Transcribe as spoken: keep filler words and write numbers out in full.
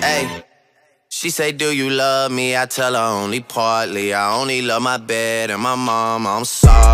Hey, she say, do you love me? I tell her only partly. I only love my bed and my mom, I'm sorry.